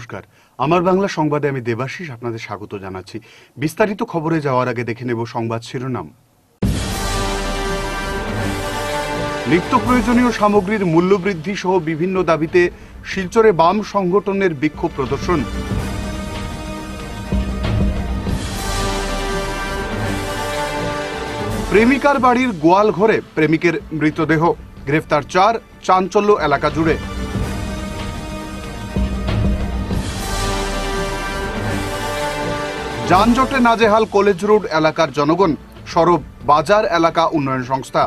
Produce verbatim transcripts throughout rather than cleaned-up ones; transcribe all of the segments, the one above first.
নমস্কার, আমার বাংলা সংবাদে আমি দেবাশিস আপনাদের স্বাগত জানাচ্ছি। বিস্তারিত খবরে যাওয়ার আগে দেখে নেব সংবাদ শিরোনাম। নিত্য প্রয়োজনীয় সামগ্রীর মূল্যবৃদ্ধি সহ বিভিন্ন দাবিতে শিলচরে বাম সংগঠনের বিক্ষোভ প্রদর্শন। প্রেমিকার বাড়ির গোয়াল ঘরে প্রেমিকের মৃতদেহ, গ্রেফতার চার, চাঞ্চল্য এলাকা জুড়ে। যানজটে নাজেহাল কলেজ রোড এলাকার জনগণ, সরব বাজার এলাকা উন্নয়ন সংস্থা।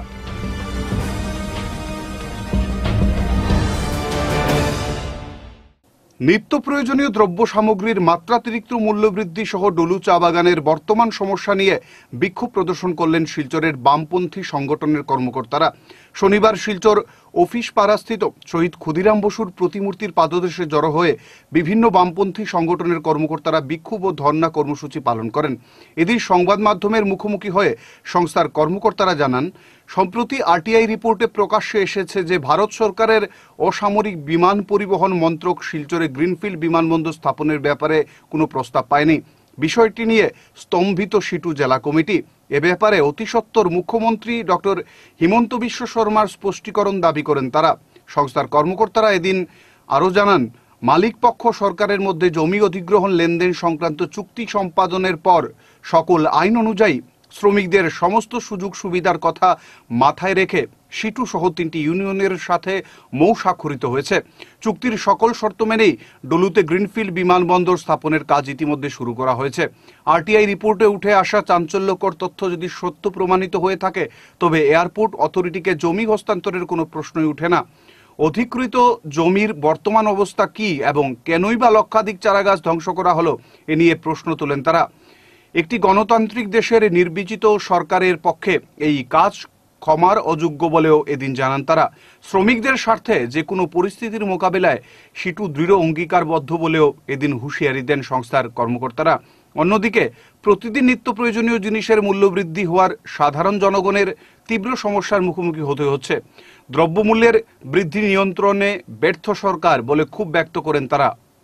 নিত্য প্রয়োজনীয় দ্রব্য সামগ্রীর মাত্রাতিরিক্ত মূল্যবৃদ্ধি সহ ডলু চা বাগানের বর্তমান সমস্যা নিয়ে বিক্ষোভ প্রদর্শন করলেন শিলচরের বামপন্থী সংগঠনের কর্মকর্তারা। শনিবার শিলচর অফিস পাড়াস্থিত শহীদ ক্ষুদিরাম বসুর প্রতিমূর্তির পাদদেশে জড়ো হয়ে বিভিন্ন বামপন্থী সংগঠনের কর্মকর্তারা বিক্ষোভ ও ধর্ণা কর্মসূচি পালন করেন। এদিন সংবাদ মাধ্যমের মুখোমুখি হয়ে সংস্থার কর্মকর্তারা জানান, সম্প্রতি আরটিআই রিপোর্টে প্রকাশ্যে এসেছে যে ভারত সরকারের অসামরিক বিমান পরিবহন মন্ত্রক শিলচরে গ্রিনফিল্ড বিমানবন্দর স্থাপনের ব্যাপারে কোনো প্রস্তাব পায়নি। বিষয়টি নিয়ে স্তম্ভিত সিটু জেলা কমিটি। এ ব্যাপারে অতিসত্বর মুখ্যমন্ত্রী ডক্টর হিমন্ত বিশ্ব শর্মার স্পষ্টীকরণ দাবি করেন তারা। সংস্থার কর্মকর্তারা এদিন আরও জানান, মালিক পক্ষ সরকারের মধ্যে জমি অধিগ্রহণ লেনদেন সংক্রান্ত চুক্তি সম্পাদনের পর সকল আইন অনুযায়ী শ্রমিকদের সমস্ত সুযোগ সুবিধার কথা মাথায় রেখে সিটু সহ তিনটি ইউনিয়নের সাথে মৌ স্বাক্ষরিত হয়েছে। চুক্তির সকল শর্ত মেনেই ডলুতে গ্রিনফিল্ড বিমানবন্দর স্থাপনের কাজ ইতিমধ্যে শুরু করা হয়েছে। আরটিআই রিপোর্টে উঠে আসা চাঞ্চল্যকর তথ্য যদি সত্য প্রমাণিত হয়ে থাকে, তবে এয়ারপোর্ট অথরিটিকে জমি হস্তান্তরের কোনো প্রশ্নই উঠে না। অধিকৃত জমির বর্তমান অবস্থা কি এবং কেনই বা লক্ষাধিক চারাগাছ ধ্বংস করা হলো, এ নিয়ে প্রশ্ন তোলেন তারা। একটি গণতান্ত্রিক দেশের নির্বাচিত সরকারের পক্ষে এই কাজ ক্ষমার অযোগ্য বলেও এদিন জানান তারা। শ্রমিকদের স্বার্থে যে কোনো পরিস্থিতির মোকাবিলায় সিটু দৃঢ় অঙ্গীকারবদ্ধ বলেও এদিন হুঁশিয়ারি দেন সংস্থার কর্মকর্তারা। অন্যদিকে প্রতিদিন নিত্য প্রয়োজনীয় জিনিসের মূল্যবৃদ্ধি হওয়ার সাধারণ জনগণের তীব্র সমস্যার মুখোমুখি হতে হচ্ছে। দ্রব্যমূল্যের বৃদ্ধি নিয়ন্ত্রণে ব্যর্থ সরকার বলে ক্ষোভ ব্যক্ত করেন তারা।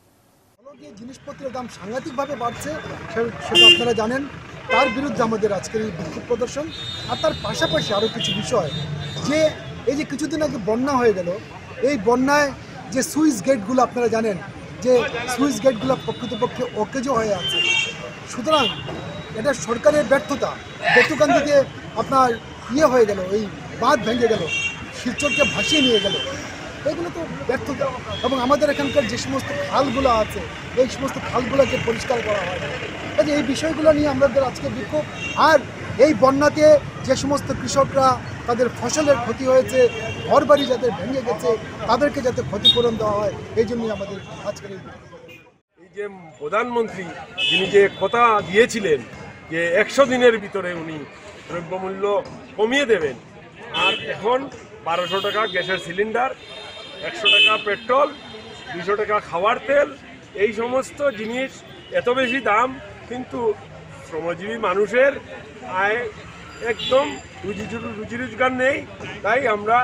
জিনিসপত্রের দাম সাংঘাতিকভাবে বাড়ছে, সেটা আপনারা জানেন। তার বিরুদ্ধে আমাদের আজকের এই বিক্ষোভ প্রদর্শন। আর তার পাশাপাশি আরও কিছু বিষয়, যে এই যে কিছুদিন আগে বন্যা হয়ে গেল, এই বন্যায় যে সুইচ গেটগুলো আপনারা জানেন যে সুইচ গেটগুলো প্রকৃতপক্ষে অকেজো হয়ে আছে। সুতরাং এটা সরকারের ব্যর্থতা। বেতুকান থেকে আপনার ইয়ে হয়ে গেল, এই বাঁধ ভেঙে গেল, শিলচরকে ভাসিয়ে নিয়ে গেল, এগুলো তো ব্যর্থতা। এবং আমাদের এখানকার যে সমস্ত খালগুলো আছে, এই সমস্ত খালগুলোকে পরিষ্কার করা হয় না। কাজে এই বিষয়গুলো নিয়ে আমাদের আজকে বিক্ষোভ। আর এই বন্যাতে যে সমস্ত কৃষকরা তাদের ফসলের ক্ষতি হয়েছে, ঘরবাড়ি যাদের ভেঙে গেছে, তাদেরকে যাতে ক্ষতিপূরণ দেওয়া হয়, এই জন্যই আমাদের আজকের এই বিক্ষোভ। এই যে প্রধানমন্ত্রী যিনি যে কথা দিয়েছিলেন যে একশো দিনের ভিতরে উনি দ্রব্যমূল্য কমিয়ে দেবেন, আর এখন বারোশো টাকা গ্যাসের সিলিন্ডার, একশো টাকা পেট্রোল, দুশো টাকা খাওয়ার তেল, এই সমস্ত জিনিস এত বেশি দাম, কিন্তু শ্রমজীবী মানুষের আয় একদম রুজি রুজি রোজগার নেই। তাই আমরা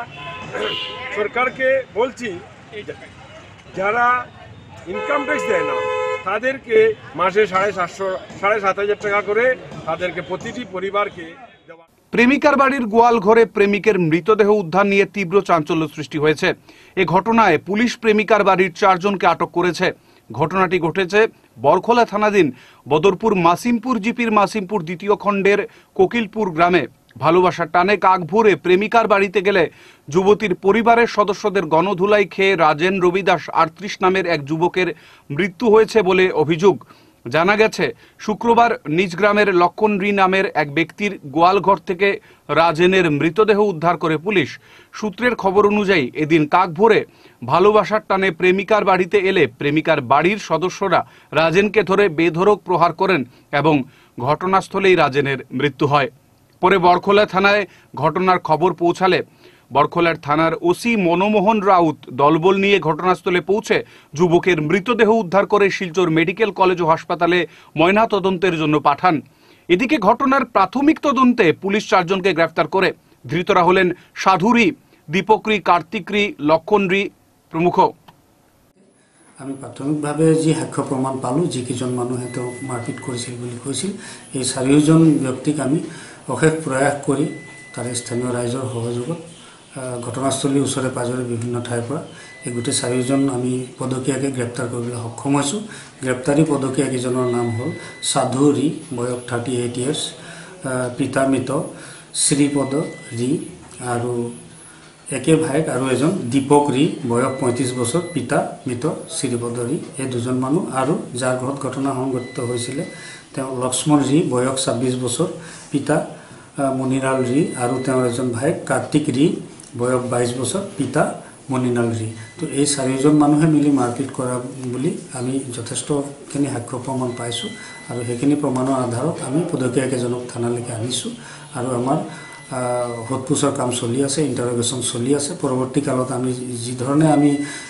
সরকারকে বলছি, যারা ইনকাম ট্যাক্স দেয় না তাদেরকে মাসে সাড়ে সাতশো সাড়ে সাত হাজার টাকা করে তাদেরকে প্রতিটি পরিবারকে দেওয়া। প্রেমিকার বাড়ির গোয়াল ঘরে প্রেমিকের মৃতদেহ উদ্ধার নিয়ে তীব্র চাঞ্চল্য সৃষ্টি হয়েছে। এ ঘটনায় পুলিশ প্রেমিকার বাড়ির চারজনকে আটক করেছে। ঘটনাটি ঘটেছে বরখোলা থানাধীন বদরপুর মাসিমপুর জিপির মাসিমপুর দ্বিতীয় খণ্ডের কোকিলপুর গ্রামে। ভালোবাসার টানে কাক ভরে প্রেমিকার বাড়িতে গেলে যুবতীর পরিবারের সদস্যদের গণধুলাই খেয়ে রাজেন রবিদাস আটত্রিশ নামের এক যুবকের মৃত্যু হয়েছে বলে অভিযোগ। জানা গেছে, শুক্রবার নিজ গ্রামের লক্ষণরী নামের এক ব্যক্তির গোয়ালঘর থেকে রাজেনের মৃতদেহ উদ্ধার করে পুলিশ। সূত্রের খবর অনুযায়ী এদিন কাক ভোরে ভালোবাসার টানে প্রেমিকার বাড়িতে এলে প্রেমিকার বাড়ির সদস্যরা রাজেনকে ধরে বেধড়ক প্রহার করেন এবং ঘটনাস্থলেই রাজেনের মৃত্যু হয়। পরে বরখোলা থানায় ঘটনার খবর পৌঁছালে বরখোলার থানার ওসি মনমোহন রাউত দলবল নিয়ে ঘটনাস্থলে পৌঁছে যুবকের মৃতদেহ উদ্ধার করে শিলচর মেডিকেল কলেজ ও হাসপাতালে ময়না তদন্তের জন্য পাঠান। এদিকে ঘটনার প্রাথমিক তদন্তে পুলিশ চারজনকে গ্রেফতার করে। ধৃতরা হলেন সাধুরী, দীপকরী, কার্তিকরী, লক্ষণরী প্রমুখ। আমি প্ৰাথমিকভাৱে যি সাক্ষ্য প্ৰমাণ পালোঁ, যিকেইজন মানুহে তেওঁক মাৰপিট কৰিছিল বুলি কৈছিল, এই চাৰিওজন ব্যক্তিক আমি অশেষ প্ৰয়াস কৰি তাৰে স্থানীয় ৰাইজৰ সহযোগত ঘটনাস্থলীৰ ওচৰে পাজৰে বিভিন্ন ঠাইৰ পৰা এই গোটেই চাৰিওজন আমি পদকীয়াকৈ গ্ৰেপ্তাৰ কৰিবলৈ সক্ষম হৈছোঁ। গ্ৰেপ্তাৰী পদকীয়াকেইজনৰ নাম হ'ল সাধু ৰি, বয়স থাৰ্টি এইট ইয়াৰ্ছ, পিতা মৃত শ্ৰীপদ ৰি, আৰু একে ভাইক আৰু এজন দীপক ৰি, বয়স পঁয়ত্ৰিছ বছৰ, পিতা মৃত শ্ৰীপদ ৰি। এই দুজন মানুহ আৰু যাৰ ঘৰত ঘটনা সংঘটিত হৈছিলে তেওঁ লক্ষ্মণ ৰি, বয়স ছাব্বিছ বছৰ, পিতা মণিলাল ৰি, আৰু তেওঁৰ এজন ভাইক কাৰ্তিক ৰি, বয়স বাইছ বছৰ, পিতা মণিলাল ৰি। তো এই চাৰিজন মানুহে মিলি মাৰপিট কৰা বুলি আমি যথেষ্টখিনি সাক্ষ্য প্ৰমাণ পাইছোঁ, আৰু সেইখিনি প্ৰমাণৰ আধাৰত আমি পদকীয়াকেইজনক থানালৈকে আনিছোঁ, আৰু আমাৰ সোধপোছৰ কাম চলি আছে, ইণ্টাৰগেশ্যন চলি আছে। পৰৱৰ্তী কালত আমি যি ধৰণে আমি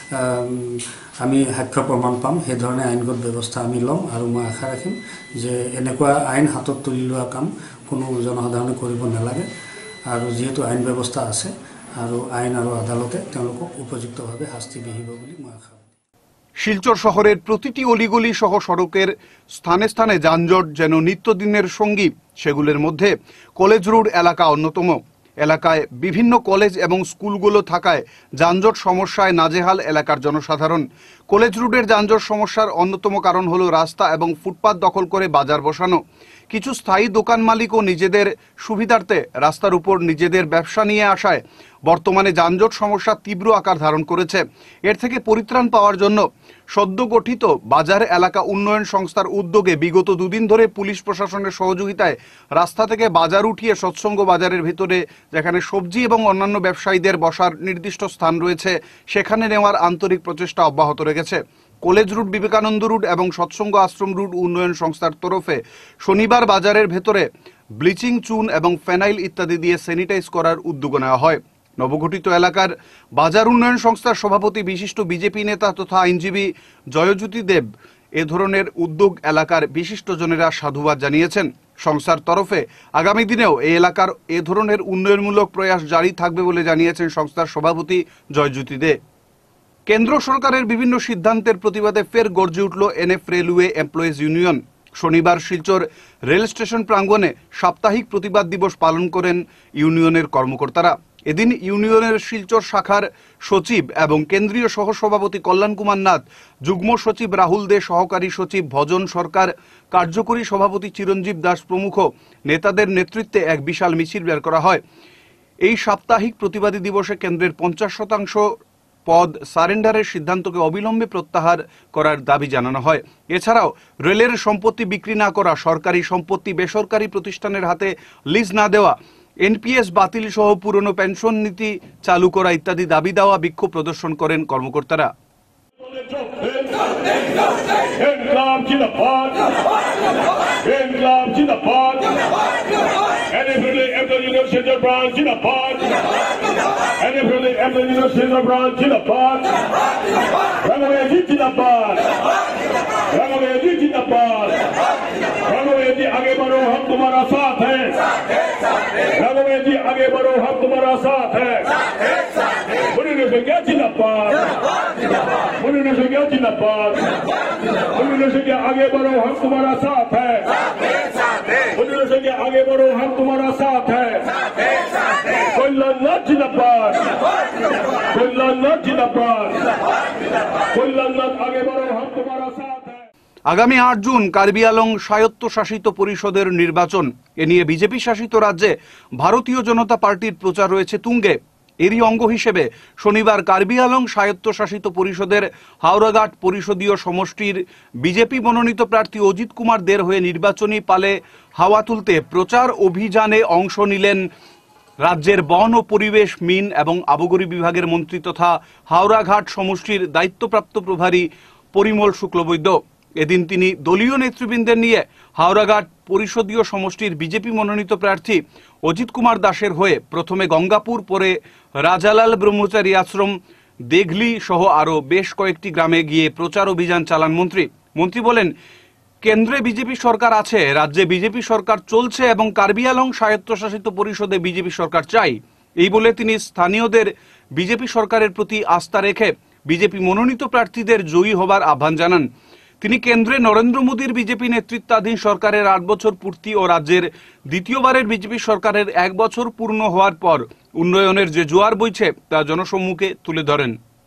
আমি সাক্ষ্য প্ৰমাণ পাম সেইধৰণে আইনগত ব্যৱস্থা আমি ল'ম, আৰু মই আশা ৰাখিম যে এনেকুৱা আইন হাতত তুলি লোৱা কাম কোনো জনসাধাৰণে কৰিব নালাগে, আৰু যিহেতু আইন ব্যৱস্থা আছে আৰু আইন আৰু আদালতে তেওঁলোকক উপযুক্তভাৱে শাস্তি বিহিব বুলি মই আশা করি। শিলচর শহরের প্রতিটি অলিগলি সহ সড়কের স্থানে স্থানে যানজট যেন নিত্যদিনের সঙ্গী। সেগুলোর মধ্যে কলেজ রোড এলাকা অন্যতম। এলাকায় বিভিন্ন কলেজ এবং স্কুলগুলো থাকায় যানজট সমস্যায় নাজেহাল এলাকার জনসাধারণ। কলেজ রোডের যানজট সমস্যার অন্যতম কারণ হলো রাস্তা এবং ফুটপাত দখল করে বাজার বসানো। কিছু স্থায়ী দোকান মালিকও নিজেদের সুবিধার্থে রাস্তার উপর নিজেদের ব্যবসা নিয়ে আসায় বর্তমানে যানজট সমস্যা তীব্র আকার ধারণ করেছে। এর থেকে পরিত্রাণ পাওয়ার জন্য সদ্য গঠিত বাজার এলাকা উন্নয়ন সংস্থার উদ্যোগে বিগত দুদিন ধরে পুলিশ প্রশাসনের সহযোগিতায় রাস্তা থেকে বাজার উঠিয়ে সৎসঙ্গ বাজারের ভিতরে যেখানে সবজি এবং অন্যান্য ব্যবসায়ীদের বসার নির্দিষ্ট স্থান রয়েছে সেখানে নেওয়ার আন্তরিক প্রচেষ্টা অব্যাহত রেখেছে। কলেজ রুট, বিবেকানন্দ রুট এবং সৎসঙ্গ আশ্রম রুট উন্নয়ন সংস্থার তরফে শনিবার বাজারের ভেতরে ব্লিচিং চুন এবং ফেনাইল ইত্যাদি দিয়ে স্যানিটাইজ করার উদ্যোগ নেওয়া হয়। নবগঠিত এলাকার বাজার উন্নয়ন সংস্থার সভাপতি বিশিষ্ট বিজেপি নেতা তথা আইনজীবী জয়জ্যোতি দেব এ ধরনের উদ্যোগ এলাকার বিশিষ্টজনেরা সাধুবাদ জানিয়েছেন। সংস্থার তরফে আগামী দিনেও এই এলাকার এ ধরনের উন্নয়নমূলক প্রয়াস জারি থাকবে বলে জানিয়েছেন সংস্থার সভাপতি জয়জ্যোতি দেব। কেন্দ্র সরকারের বিভিন্ন সিদ্ধান্তের প্রতিবাদে ফের গর্জে উঠল এনএফ রেলওয়ে এমপ্লয়িজ ইউনিয়ন। শনিবার শিলচর রেল স্টেশন প্রাঙ্গণে সাপ্তাহিক প্রতিবাদ দিবস পালন করেন ইউনিয়নের কর্মকর্তারা। এদিন ইউনিয়নের শিলচর শাখার সচিব এবং কেন্দ্রীয় সহসভাপতি কল্যাণ কুমার নাথ, যুগ্ম সচিব রাহুল দে, সহকারী সচিব ভজন সরকার, কার্যকরী সভাপতি চিরঞ্জীব দাস প্রমুখ নেতাদের নেতৃত্বে এক বিশাল মিছিল বের করা হয়। এই সাপ্তাহিক প্রতিবাদী দিবসে কেন্দ্রের পঞ্চাশ শতাংশ পদ সারেন্ডারের সিদ্ধান্তকে অবিলম্বে প্রত্যাহার করার দাবি জানানো হয়। এছাড়াও রেলের সম্পত্তি বিক্রি না করা, সরকারি সম্পত্তি বেসরকারি প্রতিষ্ঠানের হাতে লিজ না দেওয়া, এনপিএস বাতিল সহ পুরনো পেনশন নীতি চালু করা ইত্যাদি দাবি দেওয়া বিক্ষোভ প্রদর্শন করেন কর্মকর্তারা। आगे बढ़ो, हम तुम्हारा साथ हैं। राघवे जी आगे बढ़ो, हम तुम्हारा साथ हैं। मुन्ने से क्या जिंदाबाद, मुन्ने से क्या जिंदाबाद, मुन्ने से क्या आगे बढ़ो, हम तुम्हारा साथ हैं। मुन्ने से क्या आगे बढ़ो, हम तुम्हारा साथ हैं। कल्याण जिंदाबाद, कल्याण जिंदाबाद, कल्याण आगे बढ़ो, हम तुम्हारा साथ हैं। আগামী আট জুন কার্বি আংলং স্বায়ত্তশাসিত পরিষদের নির্বাচন। এ নিয়ে বিজেপি শাসিত রাজ্যে ভারতীয় জনতা পার্টির প্রচার রয়েছে তুঙ্গে। এরই অঙ্গ হিসেবে শনিবার কার্বি আংলং স্বায়ত্তশাসিত পরিষদের হাওড়াঘাট পরিষদীয় সমষ্টির বিজেপি মনোনীত প্রার্থী অজিত কুমার দের হয়ে নির্বাচনী পালে হাওয়া তুলতে প্রচার অভিযানে অংশ নিলেন রাজ্যের বন ও পরিবেশ, মিন এবং আবগারি বিভাগের মন্ত্রী তথা হাওড়াঘাট সমষ্টির দায়িত্বপ্রাপ্ত প্রভারী পরিমল শুক্লবৈদ্য। এদিন তিনি দলীয় নেতৃবৃন্দের নিয়ে হাওড়াঘাট পরিষদীয় সমষ্টির বিজেপি মনোনীত প্রার্থী অজিত কুমার দাসের হয়ে প্রথমে গঙ্গাপুর, পরে রাজালাল ব্রহ্মচারী আশ্রম, দেঘলি সহ আরো বেশ কয়েকটি গ্রামে গিয়ে প্রচার অভিযান চালান মন্ত্রী। মন্ত্রী বলেন, কেন্দ্রে বিজেপি সরকার আছে, রাজ্যে বিজেপি সরকার চলছে এবং কার্বি আংলং স্বায়ত্তশাসিত পরিষদে বিজেপি সরকার চাই। এই বলে তিনি স্থানীয়দের বিজেপি সরকারের প্রতি আস্থা রেখে বিজেপি মনোনীত প্রার্থীদের জয়ী হবার আহ্বান জানান। তিনি কেন্দ্রে নরেন্দ্র মোদীর বিজেপি নেতৃত্বাধীন সরকারের আট বছর পূর্তি ও রাজ্যের দ্বিতীয়বারের বিজেপি সরকারের এক বছর পূর্ণ হওয়ার পর উন্নয়নের যে জোয়ার বইছে তা জনসম্মুখে তুলে ধরেন।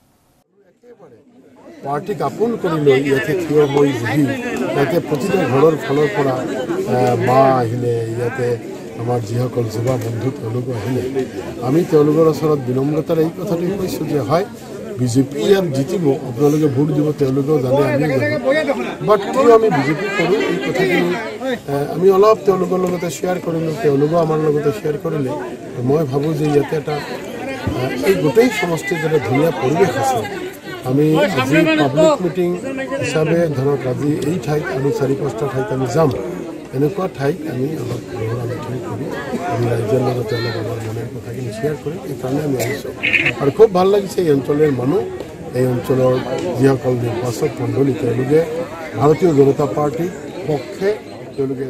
পার্টিক আপোন কৰি লৈ ইয়াতে থিয় হৈ বহি ইয়াতে প্ৰতিটো ঘৰৰ ফালৰ পৰা মা আহিলে, ইয়াতে আমাৰ যিসকল যুৱা বন্ধু তেওঁলোকো আহিলে। আমি তেওঁলোকৰ ওচৰত বিনম্ৰতাৰ এই কথাটো কৈছোঁ যে হয় বিজেপি ইয়াত জিতিব, আপোনালোকে ভোট দিব, তেওঁলোকেও জানে আমিও জানো, বাট কিয় আমি বিজেপি কৰোঁ এই কথাখিনি আমি অলপ তেওঁলোকৰ লগতে শ্বেয়াৰ কৰিলোঁ, তেওঁলোকেও আমাৰ লগতে শ্বেয়াৰ কৰিলে। মই ভাবোঁ যে ইয়াতে এটা এই গোটেই সমষ্টিত এটা ধুনীয়া পৰিৱেশ আছে। আমি আজি পাব্লিক মিটিং হিচাপে ধৰক আজি এই ঠাইত আমি চাৰি পাঁচটা ঠাইত আমি যাম, এনেকুৱা ঠাইত আমি অলপ ৰহৰা মিটিং কৰি আমি ৰাইজৰ লগতে অলপ আমাৰ মনৰ কথাখিনি শ্বেয়াৰ কৰিম, এইকাৰণে আমি আহিছোঁ। আৰু খুব ভাল লাগিছে এই অঞ্চলৰ মানুহ, এই অঞ্চলৰ যিসকল নিৰ্বাচক মণ্ডলী তেওঁলোকে ভাৰতীয় জনতা পাৰ্টিৰ পক্ষে তেওঁলোকে।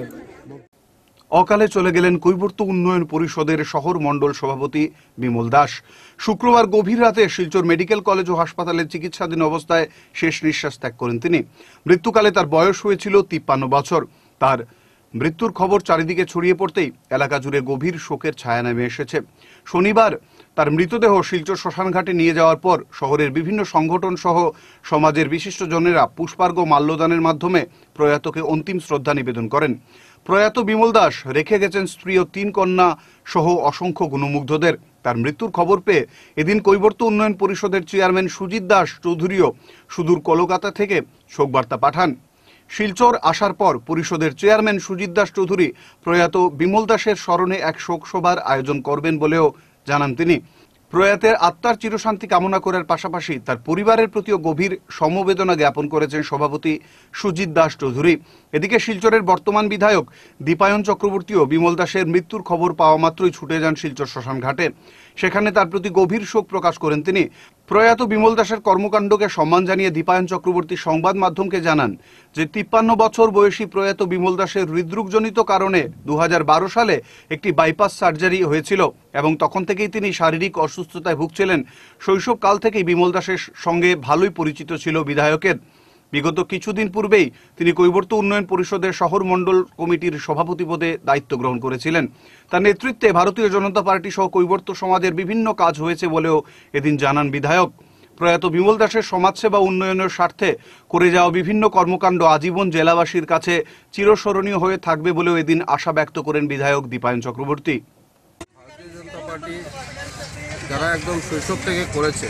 অকালে চলে গেলেন কৈবর্ত উন্নয়ন পরিষদের শহর মন্ডল সভাপতি বিমল দাস। শুক্রবার গভীর রাতে শিলচর মেডিকেল কলেজ ও হাসপাতালে চিকিৎসাধীন অবস্থায় শেষ নিঃশ্বাস ত্যাগ করেন তিনি। মৃত্যুকালে তার বয়স হয়েছিল তিপ্পান্ন বছর। তার মৃত্যুর খবর চারিদিকে ছড়িয়ে পড়তেই এলাকা জুড়ে গভীর শোকের ছায়া নেমে এসেছে। শনিবার তার মৃতদেহ শিলচর শ্মশানঘাটে নিয়ে যাওয়ার পর শহরের বিভিন্ন সংগঠন সহ সমাজের বিশিষ্টজনেরা পুষ্পার্ঘ্য মাল্যদানের মাধ্যমে প্রয়াতকে অন্তিম শ্রদ্ধা নিবেদন করেন। প্রয়াত বিমল দাস রেখে গেছেন স্ত্রী ও তিন কন্যা সহ অসংখ্য গুণমুগ্ধদের। তার মৃত্যুর খবর পেয়ে এদিন কৈবর্ত উন্নয়ন পরিষদের চেয়ারম্যান সুজিত দাস চৌধুরীও সুদূর কলকাতা থেকে শোকবার্তা পাঠান। শিলচর আসার পর পরিষদের চেয়ারম্যান সুজিত দাস চৌধুরী প্রয়াত বিমল দাসের স্মরণে এক শোক সভার আয়োজন করবেন বলেও জানান তিনি। প্রয়াতের আত্মার চিরশান্তি কামনা করার পাশাপাশি তার পরিবারের প্রতিও গভীর সমবেদনা জ্ঞাপন করেছেন সভাপতি সুজিত দাস চৌধুরী। এদিকে শিলচরের বর্তমান বিধায়ক দীপায়ন চক্রবর্তীও বিমল দাসের মৃত্যুর খবর পাওয়া মাত্রই ছুটে যান শিলচর শ্মশান ঘাটে। সেখানে তার প্রতি গভীর শোক প্রকাশ করেন তিনি। প্রয়াত বিমল দাসের কর্মকাণ্ডকে সম্মান জানিয়ে দীপায়ন চক্রবর্তী সংবাদ মাধ্যমকে জানান যে তিপ্পান্ন বছর বয়সী প্রয়াত বিমল দাসের হৃদরোগজনিত কারণে দু হাজার বারো সালে একটি বাইপাস সার্জারি হয়েছিল এবং তখন থেকেই তিনি শারীরিক অসুস্থতায় ভুগছিলেন। শৈশবকাল থেকেই বিমল দাসের সঙ্গে ভালোই পরিচিত ছিল বিধায়কের। বিগত কিছুদিন পূর্বেই তিনি কৈবর্ত উন্নয়ন পরিষদের শহর মন্ডল কমিটির সভাপতি পদে দায়িত্ব গ্রহণ করেছিলেন। তার নেতৃত্বে ভারতীয় জনতা পার্টি সহ কৈবর্ত সমাজের বিভিন্ন কাজ হয়েছে বলেও এদিন জানান বিধায়ক। প্রয়াত বিমল দাসের সমাজসেবা উন্নয়নের স্বার্থে করে যাওয়া বিভিন্ন কর্মকাণ্ড আজীবন জেলাবাসীর কাছে চিরস্মরণীয় হয়ে থাকবে বলেও এদিন আশা ব্যক্ত করেন বিধায়ক দীপায়ন চক্রবর্তী। ভারতীয় জনতা পার্টি যারা একদম শৈশব থেকে করেছে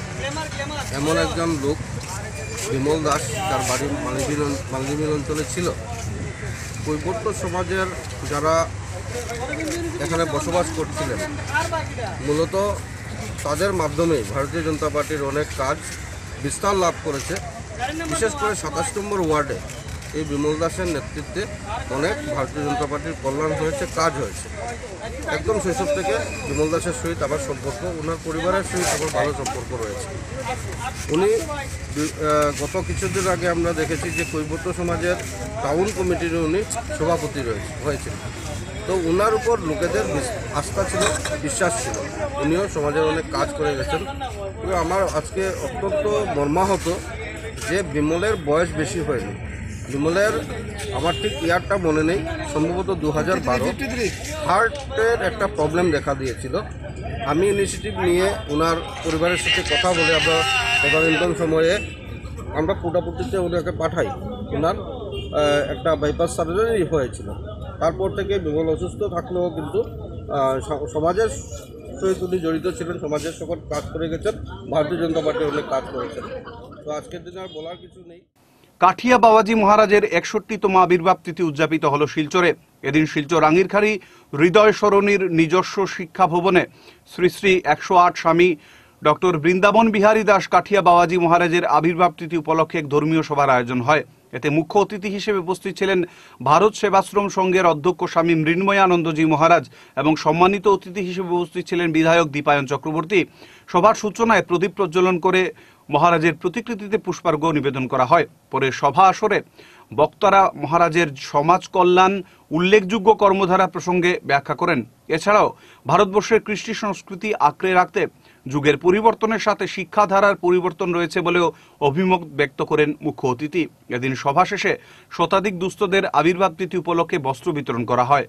এমন একজন লোক বিমল দাস, যার বাড়ি মালদিমিল মালদিমিল অঞ্চলে ছিল। কৈবর্ত সমাজের যারা এখানে বসবাস করছিলেন মূলত তাদের মাধ্যমে ভারতীয় জনতা পার্টির অনেক কাজ বিস্তার লাভ করেছে। বিশেষ করে সাতাশ নম্বর ওয়ার্ডে এই বিমল দাসের নেতৃত্বে অনেক ভারতীয় জনতা পার্টির কল্যাণ হয়েছে, কাজ হয়েছে। একদম শৈশব থেকে বিমল দাসের সহিত আমার সম্পর্ক, ওনার পরিবারের সহিত আমার ভালো সম্পর্ক রয়েছে। উনি গত কিছুদিন আগে আমরা দেখেছি যে কৈবর্ত সমাজের টাউন কমিটির উনি সভাপতি রয়েছে হয়েছিল। তো ওনার উপর লোকেদের আস্থা ছিল, বিশ্বাস ছিল। উনিও সমাজের অনেক কাজ করে গেছেন। তবে আমার আজকে অত্যন্ত মর্মাহত যে বিমলের বয়স বেশি হয়নি। বিমলের আমার ঠিক ইয়ারটা মনে নেই, সম্ভবত দু হাজার বারো হার্টের একটা প্রবলেম দেখা দিয়েছিল। আমি ইনিশিয়েটিভ নিয়ে ওনার পরিবারের সাথে কথা বলে আমরা তদানীন্তন সময়ে আমরা পুটাপুটিতে ওনাকে পাঠাই। ওনার একটা বাইপাস সার্জারি হয়েছিল। তারপর থেকে বিমল অসুস্থ থাকলেও কিন্তু সমাজের সহিত উনি জড়িত ছিলেন, সমাজের সকল কাজ করে গেছেন, ভারতীয় জনতা পার্টি অনেক কাজ করেছেন। তো আজকের দিনে আর বলার কিছু নেই। কাঠিয়া বাবাজি মহারাজের একষট্টিতম আবির্ভাব তিথি উদযাপিত হল শিলচরে। এদিন শিলচর আঙিরখাড়ি হৃদয় সরণীর নিজস্ব শিক্ষা ভবনে শ্রী শ্রী একশো আট স্বামী ডক্টর বৃন্দাবন বিহারী দাস কাঠিয়া বাবাজি মহারাজের আবির্ভাব তিথি উপলক্ষে এক ধর্মীয় সভার আয়োজন হয়। এতে মুখ্য অতিথি হিসেবে উপস্থিত ছিলেন ভারত সেবাশ্রম সংঘের অধ্যক্ষ স্বামী মৃন্ময়ানন্দজি মহারাজ এবং সম্মানিত অতিথি হিসেবে উপস্থিত ছিলেন বিধায়ক দীপায়ন চক্রবর্তী। সভার সূচনায় প্রদীপ প্রজ্বলন করে মহারাজের প্রতিকৃতিতে পুষ্পার্ঘ্য নিবেদন করা হয়। পরে সভা আসরে বক্তারা মহারাজের সমাজ কল্যাণ উল্লেখযোগ্য কর্মধারা প্রসঙ্গে ব্যাখ্যা করেন। এছাড়াও ভারতবর্ষের কৃষ্টি সংস্কৃতি আঁকড়ে রাখতে যুগের পরিবর্তনের সাথে শিক্ষাধারার পরিবর্তন রয়েছে বলেও অভিমত ব্যক্ত করেন মুখ্য অতিথি। এদিন সভা শেষে শতাধিক দুস্থদের আবির্ভাব তিথি উপলক্ষে বস্ত্র বিতরণ করা হয়।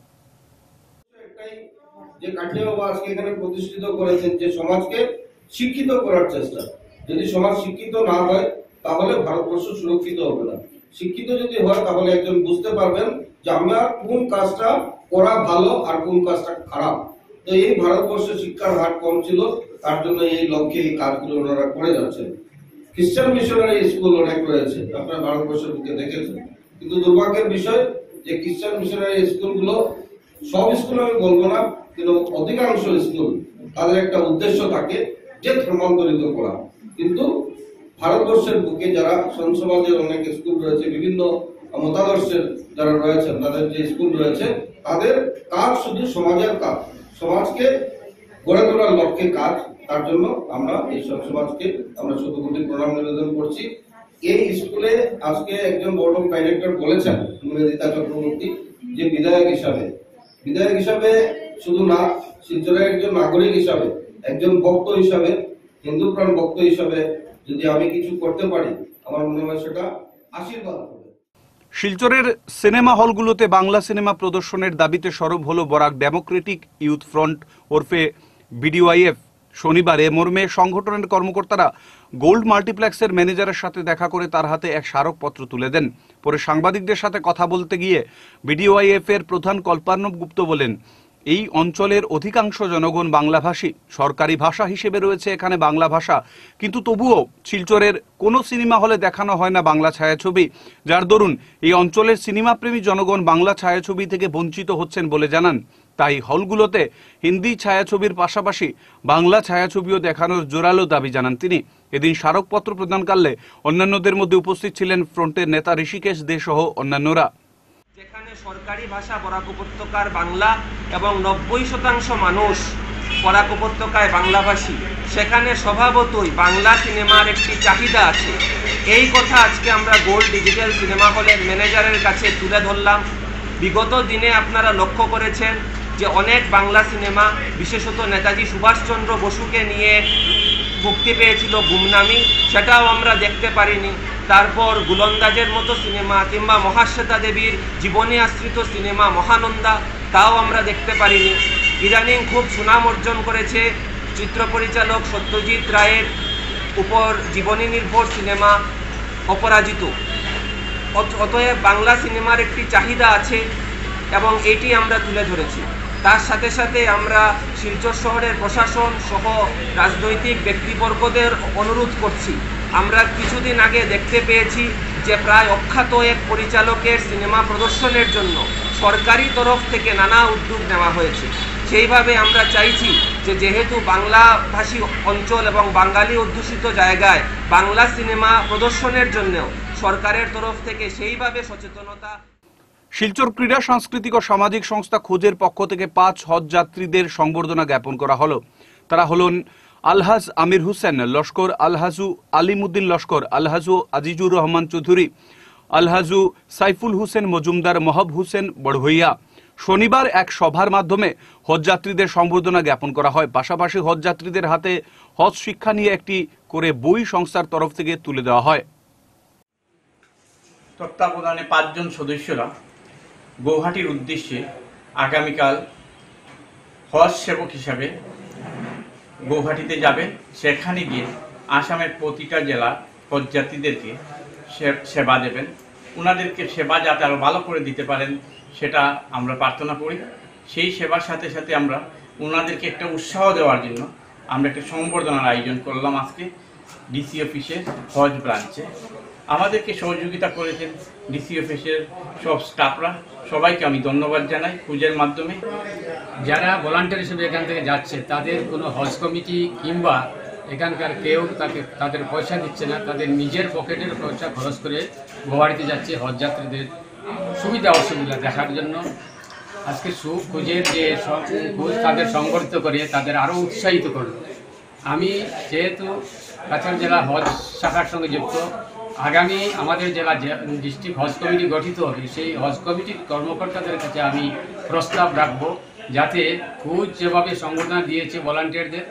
যে কাঠিয়াবাবা আজকে এখানে প্রতিষ্ঠিত করেছেন যে সমাজকে শিক্ষিত করার চেষ্টা, যদি সমাজ শিক্ষিত না হয় তাহলে ভারতবর্ষ সুরক্ষিত হবে না। শিক্ষিত যদি হয় তাহলে একজন বুঝতে পারবেন যে আমরা কোন কাজটা করা ভালো আর কোন কাজটা খারাপ। তো এই ভারতবর্ষে শিক্ষার হার কম ছিল, তার জন্য এই লক্ষ্যে এই কাজগুলো ওনারা করে যাচ্ছেন। খ্রিস্টান মিশনারি স্কুল অনেক রয়েছে, আপনারা ভারতবর্ষের বুকে দেখেছেন, কিন্তু দুর্ভাগ্যের বিষয় যে খ্রিস্টান মিশনারি স্কুলগুলো, সব স্কুল আমি বলবো না, কিন্তু অধিকাংশ স্কুল তাদের একটা উদ্দেশ্য থাকে যে ধর্মান্তরিত করা। কিন্তু ভারতবর্ষের বুকে যারা সন্ত সমাজের অনেক স্কুল রয়েছে, বিভিন্ন মতাদর্শের যারা রয়েছেন, তাদের যে স্কুল রয়েছে, তাদের কাজ শুধু সমাজের কাজ, সমাজকে গড়ে তোলার লক্ষ্যে কাজ। তার জন্য আমরা এই সব সমাজকে আমরা শত কোটি প্রণাম নিবেদন করছি। এই স্কুলে আজকে একজন বোর্ড অফ ডাইরেক্টর বলেছেন, নিবেদিতা চক্রবর্তী, যে বিধায়ক হিসাবে বিধায়ক হিসাবে শুধু না, শিলচরের একজন নাগরিক হিসাবে, একজন ভক্ত হিসাবে, হিন্দু প্রাণ ভক্ত হিসাবে যদি আমি কিছু করতে পারি, আমার মনে হয় সেটা আশীর্বাদ হবে। শিলচরের সিনেমা হলগুলোতে বাংলা সিনেমা প্রদর্শনের দাবিতে সরব হল বরাক ডেমোক্রেটিক ইউথ ফ্রন্ট ওরফে বিডিওয়াইএফ। শনিবার এ মর্মে সংগঠনের কর্মকর্তারা গোল্ড মাল্টিপ্লেক্সের ম্যানেজারের সাথে দেখা করে তার হাতে এক স্মারকপত্র তুলে দেন। পরে সাংবাদিকদের সাথে কথা বলতে গিয়ে বিডিওয়াইএফ এর প্রধান কল্পার্ণব গুপ্ত বলেন, এই অঞ্চলের অধিকাংশ জনগণ বাংলাভাষী, সরকারি ভাষা হিসেবে রয়েছে এখানে বাংলা ভাষা, কিন্তু তবুও শিলচরের কোনো সিনেমা হলে দেখানো হয় না বাংলা ছায়াছবি, যার দরুন এই অঞ্চলের সিনেমাপ্রেমী জনগণ বাংলা ছায়াছবি থেকে বঞ্চিত হচ্ছেন বলে জানান। তাই হলগুলোতে হিন্দি ছায়াছবির পাশাপাশি বাংলা ছায়াছবিও দেখানোর জোরালো দাবি জানান তিনি। এদিন স্মারকপত্র প্রদানকালে অন্যান্যদের মধ্যে উপস্থিত ছিলেন ফ্রন্টের নেতা ঋষিকেশ দে সহ অন্যান্যরা। যেখানে সরকারি ভাষা বরাক উপত্যকার বাংলা এবং নব্বই শতাংশ মানুষ বরাক উপত্যকায় বাংলাভাষী, সেখানে স্বভাবতই বাংলা সিনেমার একটি চাহিদা আছে। এই কথা আজকে আমরা গোল্ড ডিজিটাল সিনেমা হলের ম্যানেজারের কাছে তুলে ধরলাম। বিগত দিনে আপনারা লক্ষ্য করেছেন যে অনেক বাংলা সিনেমা, বিশেষত নেতাজি সুভাষচন্দ্র বসুকে নিয়ে মুক্তি পেয়েছিল গুমনামি, সেটাও আমরা দেখতে পারিনি। তারপর গুলন্দাজের মতো সিনেমা কিংবা মহাশ্বেতা দেবীর জীবনী আশ্রিত সিনেমা মহানন্দা, তাও আমরা দেখতে পারিনি। ইদানিং খুব সুনাম অর্জন করেছে চিত্র পরিচালক সত্যজিৎ রায়ের উপর জীবনী নির্ভর সিনেমা অপরাজিত। অতএব বাংলা সিনেমার একটি চাহিদা আছে এবং এটি আমরা তুলে ধরেছি। তার সাথে সাথে আমরা শিলচর শহরের প্রশাসন সহ রাজনৈতিক ব্যক্তিবর্গদের অনুরোধ করছি। আমরা কিছুদিন আগে দেখতে পেয়েছি যে প্রায় অখ্যাত এক পরিচালকের সিনেমা প্রদর্শনের জন্য সরকারি তরফ থেকে নানা উদ্যোগ নেওয়া হয়েছে। সেইভাবে আমরা চাইছি যে যেহেতু বাংলাভাষী অঞ্চল এবং বাঙালি অধ্যুষিত জায়গায় বাংলা সিনেমা প্রদর্শনের জন্যও সরকারের তরফ থেকে সেইভাবে সচেতনতা। শিলচর ক্রীড়া সাংস্কৃতিক ও সামাজিক সংস্থা খোঁজের পক্ষ থেকে পাঁচ হজ যাত্রীদের সংবর্ধনা জ্ঞাপন করা হলো। তারা হলেন আলহাজ আমির হুসেন লস্কর, আলহাজু আলিমুদ্দিন লস্কর, আলহাজু আজিজুর রহমান চৌধুরী, আলহাজু সাইফুল হুসেন মজুমদার, মহব হুসেন বড়ভইয়া। শনিবার এক সভার মাধ্যমে হজযাত্রীদের সংবর্ধনা জ্ঞাপন করা হয়। পাশাপাশি হজযাত্রীদের হাতে হজ শিক্ষা নিয়ে একটি করে বই সংস্থার তরফ থেকে তুলে দেওয়া হয়। তত্ত্বাবধানে পাঁচজন সদস্যরা গৌহাটির উদ্দেশ্যে আগামীকাল হজ সেবক হিসাবে গৌহাটিতে যাবেন। সেখানে গিয়ে আসামের প্রতিটা জেলার হজযাত্রীদেরকে সেবা দেবেন। ওনাদেরকে সেবা যাতে আরও ভালো করে দিতে পারেন সেটা আমরা প্রার্থনা করি। সেই সেবার সাথে সাথে আমরা ওনাদেরকে একটা উৎসাহ দেওয়ার জন্য আমরা একটা সংবর্ধনার আয়োজন করলাম আজকে ডিসি অফিসের হজ ব্রাঞ্চে। আমাদেরকে সহযোগিতা করেছেন ডিসি অফিসের সব স্টাফরা, সবাইকে আমি ধন্যবাদ জানাই। খুঁজের মাধ্যমে যারা ভলান্টিয়ার হিসেবে এখান থেকে যাচ্ছে তাদের কোনো হজ কমিটি কিংবা এখানকার কেউ তাকে তাদের পয়সা দিচ্ছে না, তাদের নিজের পকেটের পয়সা খরচ করে গৌহাটিতে যাচ্ছে হজযাত্রীদের সুবিধা অসুবিধা দেখার জন্য। আজকে খুঁজের যে খুঁজ তাদের সংগঠিত করে তাদের আরও উৎসাহিত করল। আমি যেহেতু কাছাড় জেলা হজ শাখার সঙ্গে যুক্ত, আগামী আমাদের জেলা ডিস্ট্রিক্ট হজ কমিটি গঠিত হবে, সেই হজ কমিটির কর্মকর্তাদের কাছে আমি প্রস্তাব রাখবো যাতে খুঁজ যেভাবে সংবর্ধনা দিয়েছে ভলান্টিয়ারদের,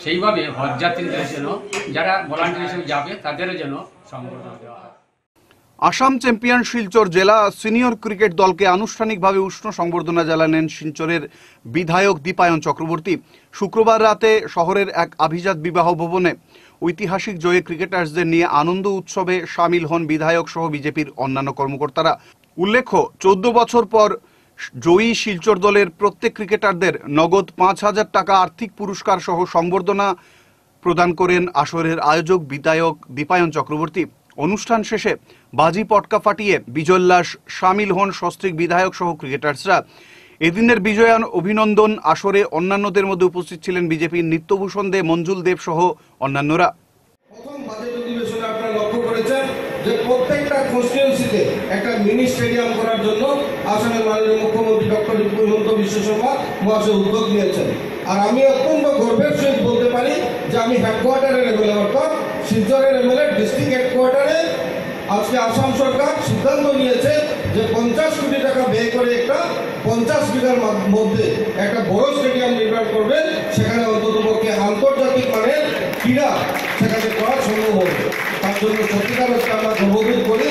সেইভাবে হজ যাত্রীদের যেন যারা ভলান্টিয়ার হিসেবে যাবে তাদেরও যেন সংবর্ধনা দেওয়া হয়। আসাম চ্যাম্পিয়ন শিলচর জেলা সিনিয়র ক্রিকেট দলকে আনুষ্ঠানিকভাবে উষ্ণ সংবর্ধনা জানালেন শিলচরের বিধায়ক দীপায়ন চক্রবর্তী। শুক্রবার রাতে শহরের এক আভিজাত বিবাহ ভবনে ঐতিহাসিক জয়ে ক্রিকেটার্সদের নিয়ে আনন্দ উৎসবে সামিল হন বিধায়ক সহ বিজেপির অন্যান্য কর্মকর্তারা। উল্লেখ্য, চোদ্দ বছর পর জয়ী শিলচর দলের প্রত্যেক ক্রিকেটারদের নগদ পাঁচ হাজার টাকা আর্থিক পুরস্কার সহ সংবর্ধনা প্রদান করেন আসরের আয়োজক বিধায়ক দীপায়ন চক্রবর্তী। অনুষ্ঠান শেষে বাজি পটকা ফাটিয়ে বিজয়োল্লাস সামিল হন সস্ত্রীক বিধায়ক সহ ক্রিকেটার্সরা। এদিনের বিজয়ান অভিনন্দন আসরে অন্যান্যদের মধ্যে উপস্থিত ছিলেন বিজেপির নিত্যভূষণ দে, মঞ্জুল দেব সহ অন্যান্যরা। প্রথম বাজেট অধিবেশনে আপনারা লক্ষ্য করেছেন যে প্রত্যেকটা কনস্টিটিউয়েন্সিতে একটা মিনি স্টেডিয়াম করার জন্য আসামের মাননীয় মুখ্যমন্ত্রী ডক্টর হিমন্ত বিশ্ব শর্মা মহাশয় উদ্যোগ নিয়েছেন। আর আমি অত্যন্ত গর্বের সহিত বলতে পারি যে আমি হেডকোয়ার্টারের এমএলএ অর্থাৎ শিলচরের এমএলএ ডিস্ট্রিক্ট হেডকোয়ার্টারে আজকে আসাম সরকার সিদ্ধান্ত নিয়েছে যে পঞ্চাশ কোটি টাকা ব্যয় করে একটা পঞ্চাশ বিঘার মধ্যে একটা বড় স্টেডিয়াম নির্মাণ করবে। সেখানে অন্ততপক্ষে আন্তর্জাতিক মানের ক্রীড়া সেখানে করা সম্ভব হবে। তার জন্য সত্যিকার হচ্ছে আমরা গর্ববোধ করি।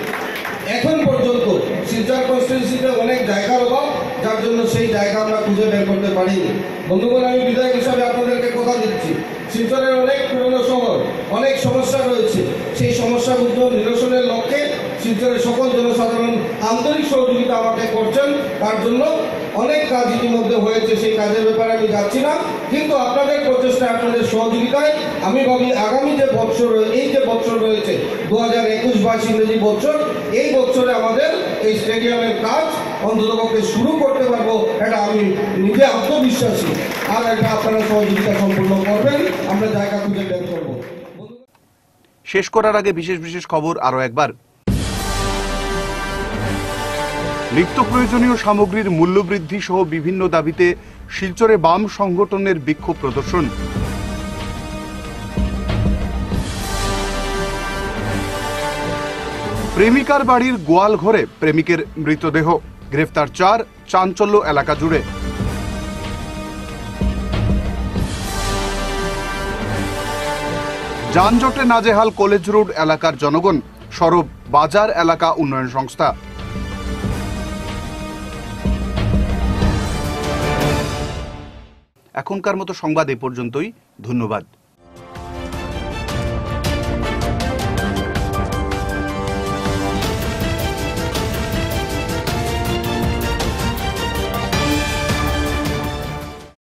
এখন পর্যন্ত শিলচর কনস্টিটিউয়েন্সিতে অনেক জায়গার অভাব, যার জন্য সেই জায়গা আমরা খুঁজে বের করতে পারিনি। বন্ধুগণ, আমি বিধায়ক হিসাবে আপনাদেরকে কথা দিচ্ছি, শিলচরের অনেক পুরনো শহর, অনেক সমস্যা রয়েছে। সেই সমস্যাগুলো নিরসনের লক্ষ্যে শিলচরের সকল জনসাধারণ আন্তরিক সহযোগিতা আমাকে করছেন। তার জন্য অনেক কাজ ইতিমধ্যে হয়েছে, সেই কাজের ব্যাপারে আমি যাচ্ছি না, কিন্তু আপনাদের প্রচেষ্টা, আপনাদের সহযোগিতায় আমি ভাবি আগামী যে বছর, এই যে বছর রয়েছে দু হাজার একুশ বাইশ ইংরেজি বছর, এই বছরে আমাদের এই স্টেডিয়ামের কাজ অন্ততপক্ষে শুরু করতে পারবো, এটা আমি নিজে আত্মবিশ্বাসী। আর এটা আপনারা সহযোগিতা সম্পূর্ণ করবেন, আমরা জায়গা খুঁজে বের করবো। শেষ করার আগে বিশেষ বিশেষ খবর আরো একবার। নিত্য প্রয়োজনীয় সামগ্রীর মূল্যবৃদ্ধি সহ বিভিন্ন দাবিতে শিলচরে বাম সংগঠনের বিক্ষোভ প্রদর্শন। প্রেমিকার বাড়ির গোয়াল ঘরে প্রেমিকের মৃতদেহ, গ্রেফতার চার, চাঞ্চল্য এলাকা জুড়ে। যানজটে নাজেহাল কলেজ রোড এলাকার জনগণ, সরব বাজার এলাকা উন্নয়ন সংস্থা। এখনকার মতো সংবাদ এ পর্যন্তই। ধন্যবাদ।